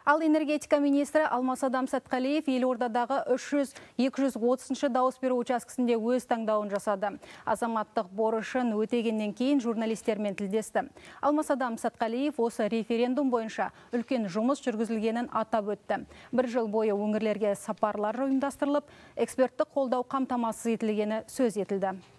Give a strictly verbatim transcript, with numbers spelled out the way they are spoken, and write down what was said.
Ал энергетика министрі Алмасадам Сатқалиев елордадағы үш жүз екі жүз отызыншы дауыс беру учаскесінде өз таңдауын жасады. Азаматтық борышын өтегеннен кейін журналистермен тілдесті. Алмасадам Сатқалиев осы референдум бойынша үлкен жұмыс жүргізілгенін атап өтті. Бір жыл бойы өңірлерге сапарлар ұйымдастырылып, эксперттік қолдау қамтамасыз етілгені сөз етілді.